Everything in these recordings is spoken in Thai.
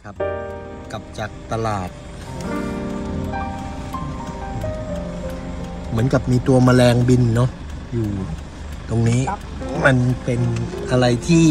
ครับกลับจากตลาดเหมือนกับมีตัวแมลงบินเนาะอยู่ตรงนี้มันเป็นอะไรที่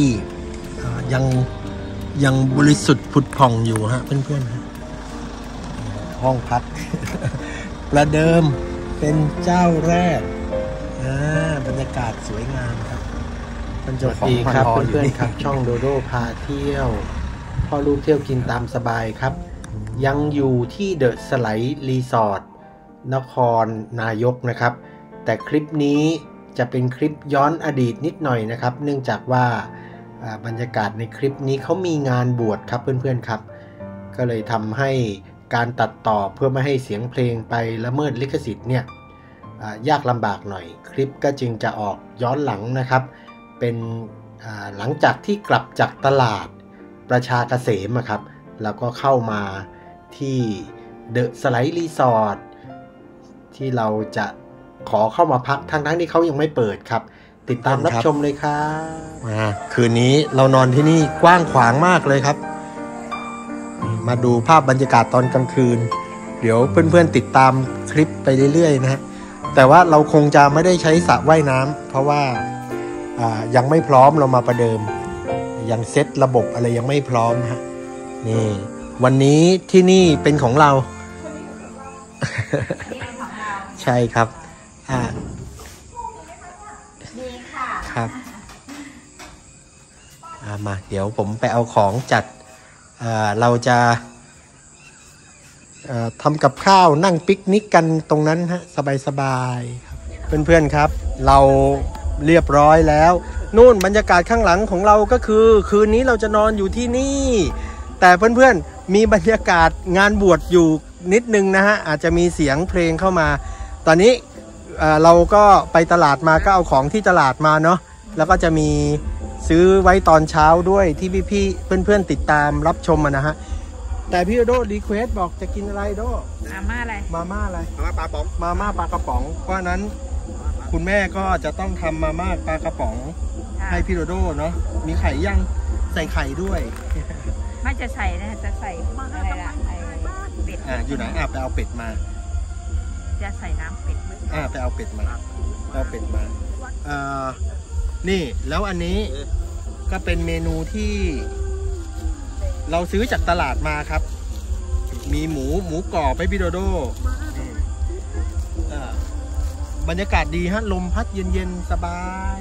ยังบริสุทธิ์ผุดผ่องอยู่ฮะเพื่อนๆฮะห้องพัก ประเดิมเป็นเจ้าแรกบรรยากาศสวยงามครับเป็นเจ้าของครับเพื่อนๆครับช่องโดโดพาเที่ยวพ่อลูกเที่ยวกินตามสบายครับยังอยู่ที่เดอะสไลด์รีสอร์ทนครนายกนะครับแต่คลิปนี้จะเป็นคลิปย้อนอดีตนิดหน่อยนะครับเนื่องจากว่าบรรยากาศในคลิปนี้เขามีงานบวชครับเพื่อนๆครับก็เลยทำให้การตัดต่อเพื่อไม่ให้เสียงเพลงไปละเมิดลิขสิทธิ์เนี่ยยากลำบากหน่อยคลิปก็จึงจะออกย้อนหลังนะครับเป็นหลังจากที่กลับจากตลาดประชาเกษมครับแล้วก็เข้ามาที่เดอะสไลด์รีสอร์ทที่เราจะขอเข้ามาพักทั้งที่เขายังไม่เปิดครับติดตามรับชมเลยครับคืนนี้เรานอนที่นี่กว้างขวางมากเลยครับมาดูภาพบรรยากาศตอนกลางคืนเดี๋ยวเพื่อนๆติดตามคลิปไปเรื่อยๆนะฮะแต่ว่าเราคงจะไม่ได้ใช้สระว่ายน้ำเพราะว่ายังไม่พร้อมเรามาประเดิมยังเซตระบบอะไรยังไม่พร้อมฮะนี่วันนี้ที่นี่เป็นของเรา ใช่ครับดีค่ะครับมาเดี๋ยวผมไปเอาของจัดเราจะทำกับข้าวนั่งปิกนิกกันตรงนั้นฮะสบายๆครับเพื่อนๆครับเราเรียบร้อยแล้วนู่นบรรยากาศข้างหลังของเราก็คือคืนนี้เราจะนอนอยู่ที่นี่แต่เพื่อนๆมีบรรยากาศงานบวชอยู่นิดนึงนะฮะอาจจะมีเสียงเพลงเข้ามาตอนนี้เราก็ไปตลาดมาก็เอาของที่ตลาดมาเนาะแล้วก็จะมีซื้อไว้ตอนเช้าด้วยที่พี่ๆเพื่อนๆติดตามรับชมนะฮะแต่พี่โดรีเควสบอกจะกินอะไรโดมาม่าอะไรมาม่าปลาป๋องมาม่าปลากระป๋องเพราะนั้นคุณแม่ก็จะต้องทำมาม่าปลากระป๋องให้พี่โดเนาะมีไข่ยังใส่ไข่ด้วยไม่จะใส่นะจะใส่อะไรล่ะไอเป็ดอยู่ไหนไปเอาเป็ดมาจะใส่น้ำเป็ดไปเอาเป็ดมานี่แล้วอันนี้ก็เป็นเมนูที่เราซื้อจากตลาดมาครับมีหมูกรอบให้พี่โดบรรยากาศดีฮะลมพัดเย็นๆสบาย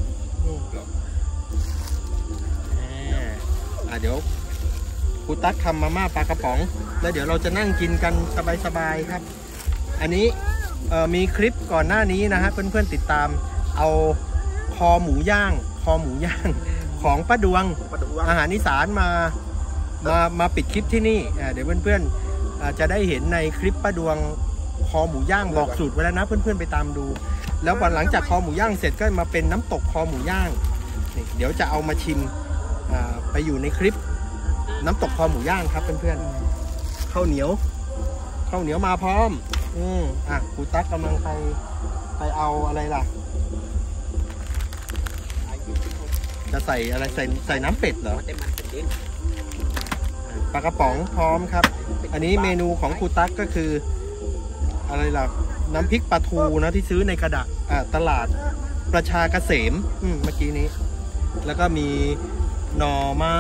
เดี๋ยวครูตั๊กทำมาม่าปลากระป๋องแล้วเดี๋ยวเราจะนั่งกินกันสบายๆครับอันนี้มีคลิปก่อนหน้านี้นะฮะเพื่อนๆติดตามเอาคอหมูย่างของป้าดวงอาหารอีสานมาปิดคลิปที่นี่เดี๋ยวเพื่อนๆจะได้เห็นในคลิปป้าดวงคอหมูย่างบอกสูตรไว้แล้วนะเพื่อนๆไปตามดูแล้ววันหลังจากคอหมูย่างเสร็จก็มาเป็นน้ำตกคอหมูย่างเดี๋ยวจะเอามาชิมไปอยู่ในคลิปน้ำตกคอหมูย่างครับเพื่อนๆข้าวเหนียวมาพร้อมครูตั๊กกำลังไปเอาอะไรล่ะจะใส่อะไรใส่น้ำเป็ดเหรอปลากระป๋องพร้อมครับอันนี้เมนูของครูตั๊กก็คืออะไรล่ะน้ำพริกปลาทูนะที่ซื้อในกระดาษตลาดประชาเกษมเมื่อกี้นี้แล้วก็มีหน่อไม้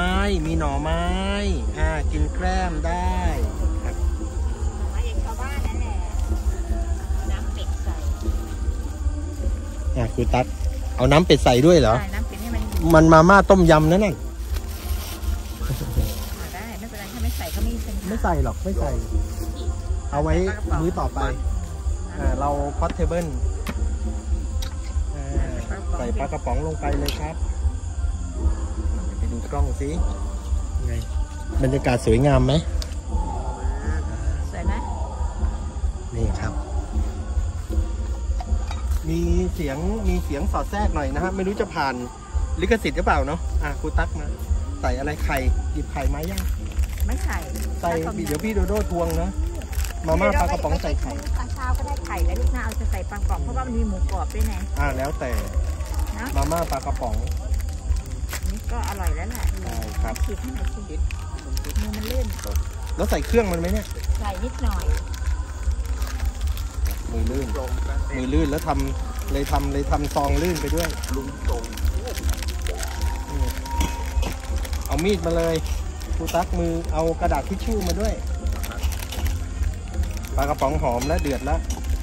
กินแกล้มได้ครับมาอย่างชาวบ้านนั่นแหละน้ำเป็ดใส่ครูตั๊กเอาน้ำเป็ดใส่ด้วยเหรอน้ำเป็ดให้มันมาม่าต้มยำนั่นน่ะได้ไม่เป็นไรถ้าไม่ใส่ก็ไม่ใส่หรอกไม่ใส่เอาไว้มื้อต่อไปเราพอตเทเบิลใส่ปลากระป๋องลงไปเลยครับไปดูกล้องสิไงบรรยากาศสวยงามไหมสวยไหมนี่ครับมีเสียงสอดแทรกหน่อยนะฮะไม่รู้จะผ่านลิขสิทธิ์หรือเปล่าเนาะครูตั๊กมาใส่อะไรไข่หยิบไข่มายังไม่ใส่เดี๋ยวพี่โดทวงนะมาม่าปลากระป๋องใส่ไข่ตอนเช้าก็ได้ไข่แล้วลูกน้าเอาจะใส่ปลากรอบเพราะว่ามันมีหมูกรอบด้วยไงแล้วแต่มาม่าปลากระป๋องนี่ก็อร่อยแล้วแหละครับคิดให้หน่อยสิมือมันลื่นแล้วใส่เครื่องมันไหมเนี่ยใส่นิดหน่อยมือลื่นแล้วเลยทำซองลื่นไปด้วยลุงตรงเอามีดมาเลยครูตักมือเอากระดาษทิชชู่มาด้วยปลากระป๋องหอมแล้วเดือดแล้ว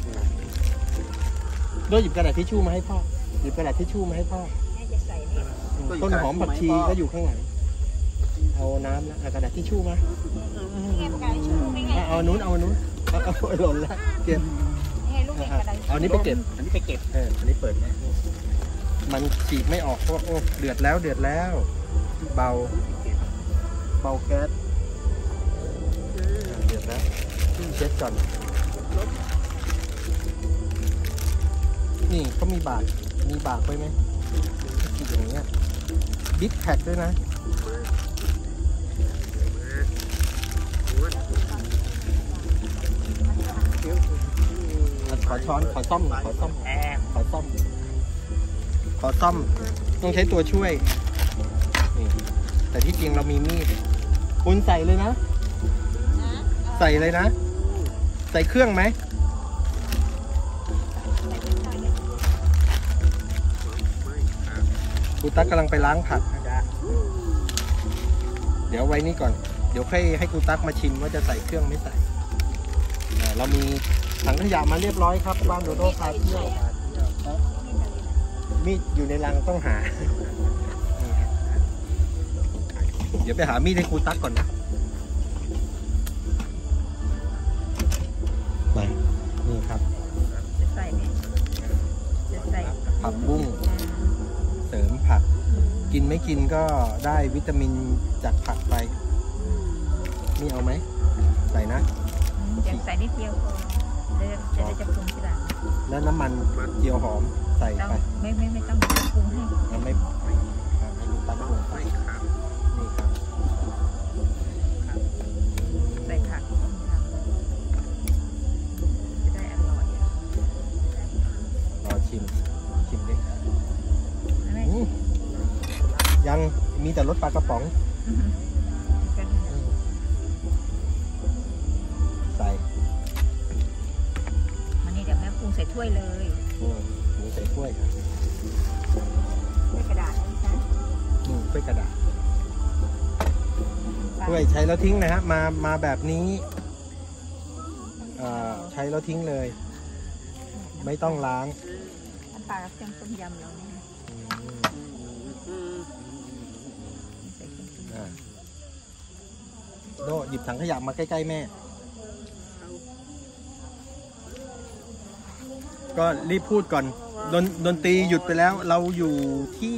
ด้วยหยิบกระดาษทิชชู่มาให้พ่อหยิบกระดาษทิชชู่มาให้พ่อแม่จะใส่นี่ต้นหอมผักชีก็อยู่ข้างหลังเอาน้ำนะเอากระดาษทิชชู่มาแม่ประกาศชูไม่ไงเอานู้นเอาหล่นแล้วเก็บแม่ลูกเด็กกระดาษเอานี้ไปเก็บอันนี้เปิดมันฉีกไม่ออกเพราะโอ้เดือดแล้วเบาแก๊สเดือดแล้วเช็ดก่อนนี่เขามีบากไว้ไหมฉีกอย่างเงี้ยบิ๊กแท็กด้วยนะขอช้อนขอซ่อมต้องใช้ตัวช่วยนี่แต่ที่จริงเรามีมีดคุณใส่เลยนะใส่เลยนะใส่เครื่องไหมครูตั๊กกำลังไปล้างผักเดี๋ยวไว้นี่ก่อนเดี๋ยวให้ครูตั๊กมาชิมว่าจะใส่เครื่องไม่ใส่เรามีถังขยะมาเรียบร้อยครับบ้านโดโดพาเที่ยวมีดอยู่ในรังต้องหาเดี๋ยวไปหามีดให้ครูตั๊กก่อนนะมานี่ครับจะใส่เนี่ยจะใส่ผักบุ้งเสริมผักกินไม่กินก็ได้วิตามินจากผักไปนี่เอาไหมใส่นะอยากใส่นิดเดียวพอจะปรุงทีหลังแล้วน้ำมันเจียวหอมใส่ไปไม่ต้องปรุงให้ไม่ให้ลูกตั๊กลงไปนี่ครับใส่ผักต้มยำจะได้อร่อยรอชิมดิยังมีแต่รสปลากระป๋องใส่มันนี่เดี๋ยวแม่ปรุงใส่ถ้วยเลยมีใส่ถ้วยด้วยกระดาษนะถ้วยกระดาษถ้วยใช้แล้วทิ้งนะฮะมาแบบนี้ใช้แล้วทิ้งเลยไม่ต้องล้างน้ำปลาเครื่องต้มยำเราเนี่ยโดหยิบถังขยะมาใกล้ๆแม่ก็รีบพูดก่อนดนตรีหยุดไปแล้วเราอยู่ที่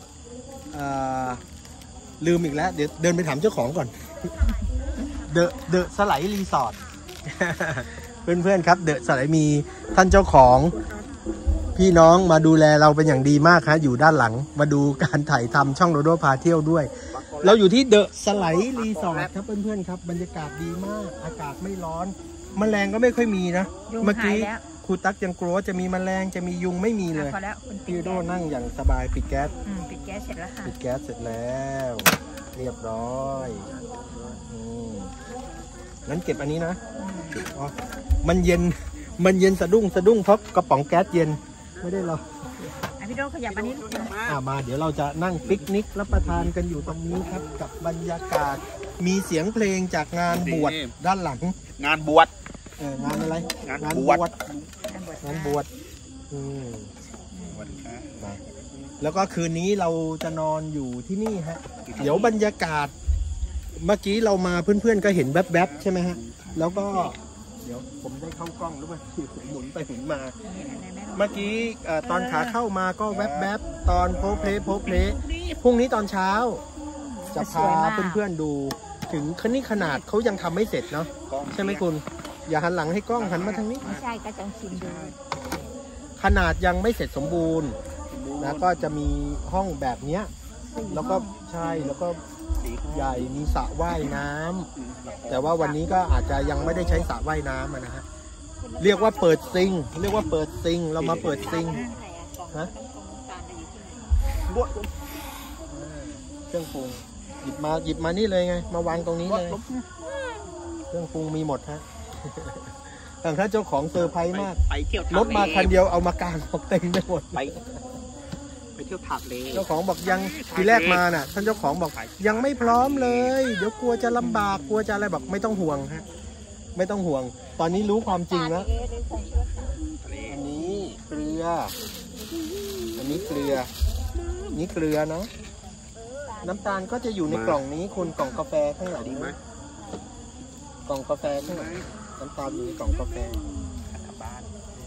ลืมอีกแล้วเดี๋ยวเดินไปถามเจ้าของก่อนเดอะสไลด์รีสอร์ทเพื่อนๆครับเดอะสไลด์มีท่านเจ้าของพี่น้องมาดูแลเราเป็นอย่างดีมากครับอยู่ด้านหลังมาดูการถ่ายทำช่องโดโดพาเที่ยวด้วยเราอยู่ที่เดอะสไลด์รีสอร์ทครับเพื่อนๆครับบรรยากาศดีมากอากาศไม่ร้อนแมลงก็ไม่ค่อยมีนะเมื่อกี้ครูตั๊กยังกลัวจะมีแมลงจะมียุงไม่มีเลยพี่โดนั่งอย่างสบายปิดแก๊สปิดแก๊สเสร็จแล้วค่ะปิดแก๊สเสร็จแล้วเรียบร้อยงั้นเก็บอันนี้นะอ๋อมันเย็นสะดุ้งเพราะกระป๋องแก๊สเย็นไม่ได้หรอกพี่โดขยับอันนี้มาเดี๋ยวเราจะนั่งปิกนิกรับประทานกันอยู่ตรงนี้ครับกับบรรยากาศมีเสียงเพลงจากงานบวชด้านหลังงานบวชงานอะไรงานบวชแล้วก็คืนนี้เราจะนอนอยู่ที่นี่ฮะเดี๋ยวบรรยากาศเมื่อกี้เรามาเพื่อนๆก็เห็นแวบๆใช่ไหมฮะแล้วก็เดี๋ยวผมได้เข้ากล้องหรือเปล่าหมุนไปหมุนมาเมื่อกี้ตอนขาเข้ามาก็แวบๆตอนโพเพลพรุ่งนี้ตอนเช้าจะพาเพื่อนๆดูถึงขนาดเขายังทำไม่เสร็จเนาะใช่ไหมคุณอย่าหันหลังให้กล้องหันมาทางนี้ไม่ใช่ก็ต้องชิมดูขนาดยังไม่เสร็จสมบูรณ์นะก็จะมีห้องแบบเนี้ยแล้วก็ใช่แล้วก็ใหญ่มีสระว่ายน้ำแต่ว่าวันนี้ก็อาจจะยังไม่ได้ใช้สระว่ายน้ำนะฮะเรียกว่าเปิดซิงเรามาเปิดซิงฮะเครื่องปรุงหยิบมานี่เลยไงมาวางตรงนี้เลยเครื่องปรุงมีหมดฮะทางท่านเจ้าของเซอร์ไพรส์มากไปเที่ยวรถมาคันเดียวเอามากางเต็มไปหมดไปเที่ยวผับเลยเจ้าของบอกยังทีแรกมาน่ะท่านเจ้าของบอกยังไม่พร้อมเลยเดี๋ยวกลัวจะลำบากกลัวจะอะไรบอกไม่ต้องห่วงฮะไม่ต้องห่วงตอนนี้รู้ความจริงแล้วอันนี้เกลืออันนี้เกลือนี่เกลือเนาะน้ำตาลก็จะอยู่ในกล่องนี้คุณกล่องกาแฟข้างหลังดีไหมกล่องกาแฟข้างหลังน้ำตาลอยู่ในกล่องกาแฟบ้าน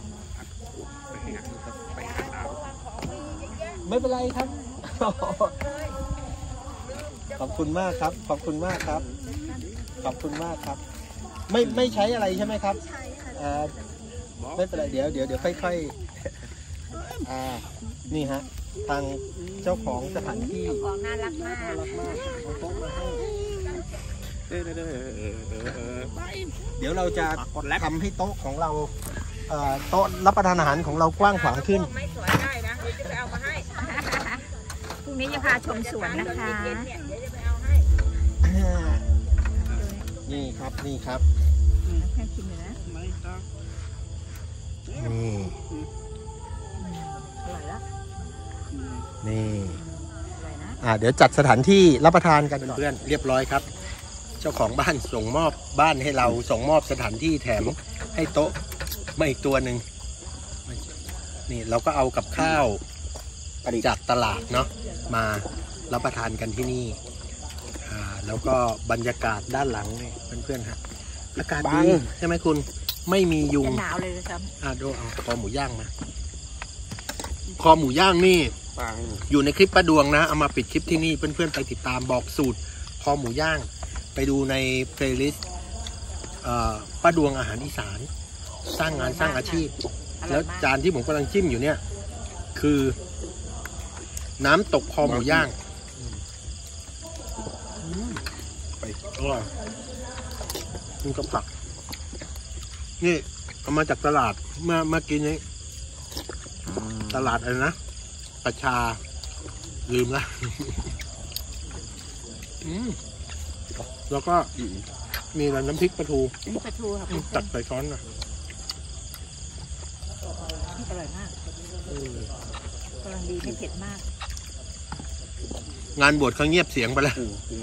ไปหาดาวไม่เป็นไรครับขอบคุณมากครับขอบคุณมากครับขอบคุณมากครับไม่ใช้อะไรใช่ไหมครับไม่เป็นไรเดี๋ยวค่อยๆนี่ฮะทางเจ้าของสถานที่ของน่ารักมากเอาโต๊ะมาให้เดี๋ยวเราจะทำให้โต๊ะของเราโต๊ะรับประทานอาหารของเรากว้างขวางขึ้นไม่สวยได้นะเดี๋ยวจะไปเอามาให้พรุ่งนี้จะพาชมสวนนะคะนี่ครับนี่ครับแค่ชิมเลยนะนี่อร่อยแล้วนี่เดี๋ยวจัดสถานที่รับประทานกันเพื่อนเรียบร้อยครับเจ้าของบ้านส่งมอบบ้านให้เราส่งมอบสถานที่แถมให้โต๊ะมาอีกตัวหนึ่งนี่เราก็เอากับข้าวจากตลาดเนาะมารับประทานกันที่นี่แล้วก็บรรยากาศด้านหลังนี่เพื่อนๆฮะอากาศดีใช่ไหมคุณไม่มียุงหนาวเลยครับดูเอาคอหมูย่างมาคอหมูย่างนี่อยู่ในคลิปป้าดวงนะเอามาปิดคลิปที่นี่เพื่อนๆไปติดตามบอกสูตรคอหมูย่างไปดูในเพลย์ลิสต์ป้าดวงอาหารอีสานสร้างงานสร้างอาชีพแล้วจานที่ผมกำลังจิ้มอยู่เนี่ยคือน้ำตกคอหมูย่างอร่อยกินกับผักนี่เอามาจากตลาดมากินนี่ตลาดอะไรนะประชาลืมละแล้วก็มีน้ำพริกปลาทูครับตัดใส่ช้อนนะอร่อยมากกำลังดีไม่เผ็ดมากงานบวชเขาเงียบเสียงไปแล้ว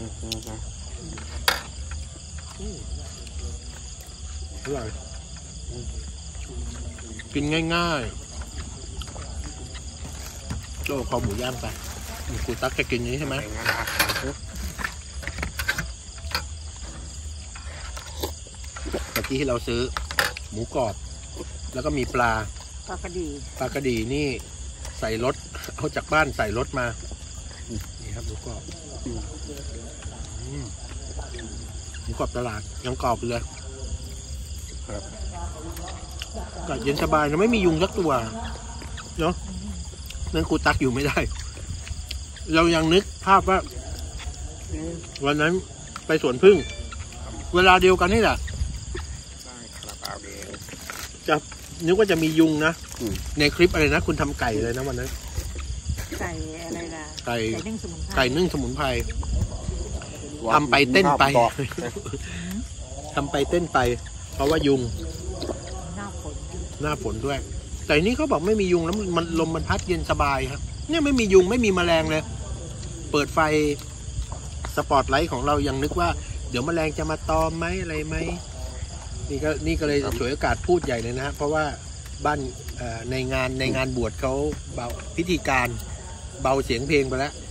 อร่อยกินง่ายๆโจ้คอหมูย่างไปครูตั๊กจะกินนี้ใช่ไหมเมื่อกี้ที่เราซื้อหมูกรอบแล้วก็มีปลากระดีนี่ใส่รถเอาจากบ้านใส่รถมานี่ครับหมูกรอบหมูกรอบตลาดยังกรอบเลยก็เย็นสบายนะไม่มียุงสักตัวเนาะนั่นครูตักอยู่ไม่ได้เรายังนึกภาพว่าวันนั้นไปสวนพึ่งเวลาเดียวกันนี่แหละจะนึกว่าจะมียุงนะในคลิปอะไรนะคุณทำไก่เลยนะวันนั้นไก่อะไรล่ะไก่นึ่งสมุนไพรทำไปเต้นไปทำไปเต้นไปเพราะว่ายุงหน้าฝนด้วยแต่นี้เขาบอกไม่มียุงแล้วมันลมมันพัดเย็นสบายครับเนี่ยไม่มียุงไม่มีแมลงเลยเปิดไฟสปอตไลท์ของเรายังนึกว่าเดี๋ยวแมลงจะมาตอมไหมอะไรไหมนี่ก็เลยฉวยโอกาสพูดใหญ่เลยนะเพราะว่าบ้านในงานบวชเขาเบาพิธีการเบาเสียงเพลงไปแล้ว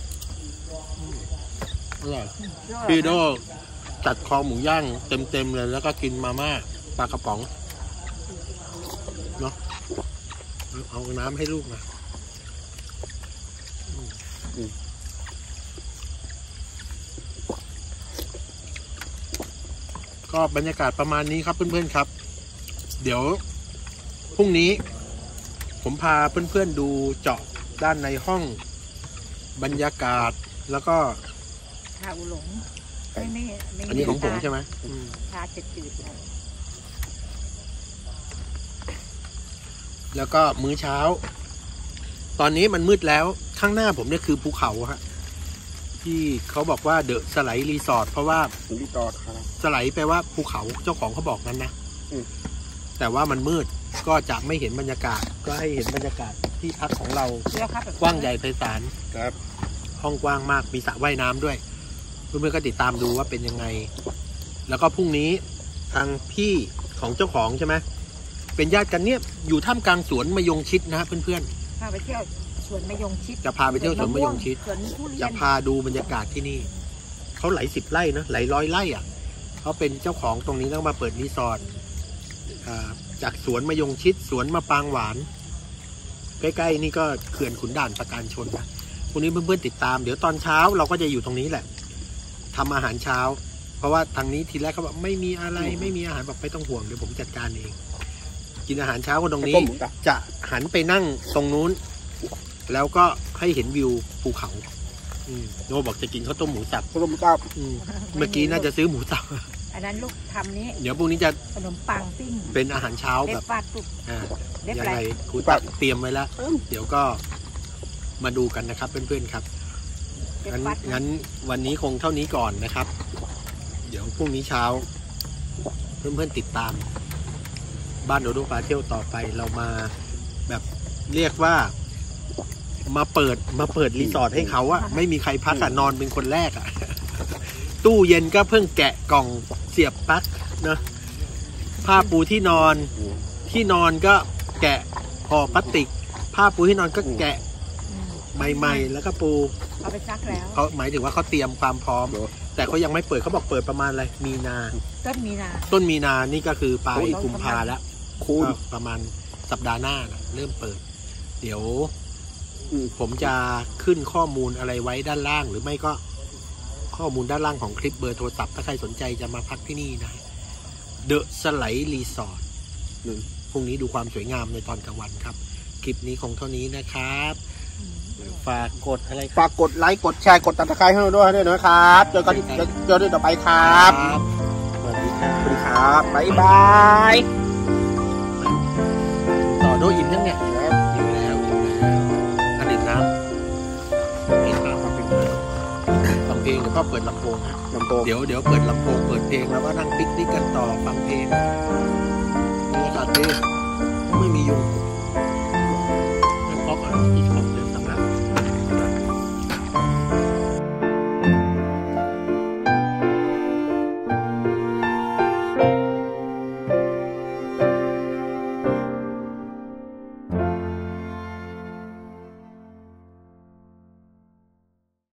อร่อยพี่โดจัดคอหมูย่างเต็มเลยแล้วก็กินมาม่าปลากระป๋องเนาะเอาน้ำให้ลูกนะก็บรรยากาศประมาณนี้ครับเพื่อนๆครับเดี๋ยวพรุ่งนี้ผมพาเพื่อนๆดูเจาะด้านในห้องบรรยากาศแล้วก็ชาอุหลงอันนี้ของผมใช่ไหมชาจืดแล้วก็มื้อเช้าตอนนี้มันมืดแล้วข้างหน้าผมเนี่ยคือภูเขาฮะที่เขาบอกว่าเดอะสไลด์รีสอร์ทเพราะว่ารีสอร์ทครับสไลด์แปลว่าภูเขาเจ้าของเขาบอกนั้นนะอืมแต่ว่ามันมืดก็จะไม่เห็นบรรยากาศ ก็ให้เห็นบรรยากาศที่พักของเราเดี๋ยวครับแบบกว้างใหญ่ไพศาลครับห้องกว้างมากมีสระว่ายน้ำด้วยเพื่อนๆก็ติดตามดูว่าเป็นยังไง แล้วก็พรุ่งนี้ทางพี่ของเจ้าของใช่ไหมเป็นญาติกันเนี่ยอยู่ท่ามกลางสวนมะยงชิดนะฮะเพื่อนพาไปเที่ยวสวนมะยงชิดๆจะพาไปเที่ยวสวนมะยงชิดสวนทุเรียจะนพาดูบรรยากาศที่นี่เขาหลาย10 ไร่นะหลายร้อยไร่อ่ะเขาเป็นเจ้าของตรงนี้ต้องมาเปิดรีสอร์ทจากสวนมะยงชิดสวนมะปรางหวาน ใกล้ๆนี่ก็เขื่อนขุนด่านประการชนนะพวกนี้เพื่อนๆติดตามเดี๋ยวตอนเช้าเราก็จะอยู่ตรงนี้แหละทำอาหารเช้า เพราะว่าทางนี้ทีแรกเขาบอกไม่มีอะไรไม่มีอาหารบอกไม่ต้องห่วงเดี๋ยวผมจัดการเอง กินอาหารเช้ากันตรงนี้ต้มหมูสับจะหันไปนั่งตรงนู้น แล้วก็ให้เห็นวิวภูเขาโนบอกจะกินข้าวต้มหมูสับต้มสับเมื่อกี้น่าจะซื้อหมูสับอันนั้นลูกทำนี้เดี๋ยวพรุ่งนี้จะขนมปังปิ้งเป็นอาหารเช้าเด็แบบ บฟาดปุ๊บ เรียบยังร้ไงอยครูตักเตรียมไว้แล้ว เดี๋ยวก็มาดูกันนะครับเพื่อนๆครับเด็บงั้นฟาดงั้นวันนี้คงเท่านี้ก่อนนะครับ เดี๋ยวพรุ่งนี้เช้า เพื่อนๆติดตาม บ้านโดโดพาเที่ยวต่อไปเรามาแบบเรียกว่ามาเปิดรีสอร์ทให้เขาอะไม่มีใครพักอะนอนเป็นคนแรกอะ ตู้เย็นก็เพิ่งแกะกล่องเสียบปลั๊กเนอะผ้าปูที่นอนก็แกะห่อพลาสติก ผ้าปูที่นอนก็แกะอืมใหม่ๆแล้วก็ปูเอาไปซักแล้วเขาหมายถึงว่าเขาเตรียมความพร้อม แต่เขายังไม่เปิดเขาบอกเปิดประมาณอะไรมีนาต้นมีนาต้นมีนานี่ก็คือปลายกุมภาแล้วคูณก็ประมาณสัปดาห์หน้านะเริ่มเปิด เดี๋ยวผมจะขึ้นข้อมูลอะไรไว้ด้านล่าง หรือไม่ก็ข้อมูลด้านล่างของคลิปเบอร์โทรศัพท์ถ้าใครสนใจจะมาพักที่นี่นะเดอะสไลด์รีสอร์ทพรุ่งนี้ดูความสวยงามในตอนกลางวันครับ คลิปนี้คงเท่านี้นะครับฝากกดอะไรฝากกดไลค์กดแชร์กดติดตามให้เราด้วยนะครับเจอกันต่อไปครับสวัสดีครัสวัสดีบครับบ๊ายบายต่อโดยอิ่มยังเนี่ยอิ่มแล้วอันดื่มน้ำกินน้ำฟังเพลงเดี๋ยวก็เปิดลำโพงลำโพงเดี๋ยวเปิดลำโพงเปิดเพลงแล้วก็นั่งปิกนิกกันต่อฟังเพลงบรรยากาศดีไม่มียุง